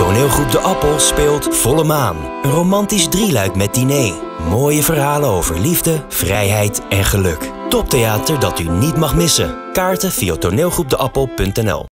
Toneelgroep De Appel speelt Volle Maan. Een romantisch drieluik met diner. Mooie verhalen over liefde, vrijheid en geluk. Toptheater dat u niet mag missen. Kaarten via toneelgroepdeappel.nl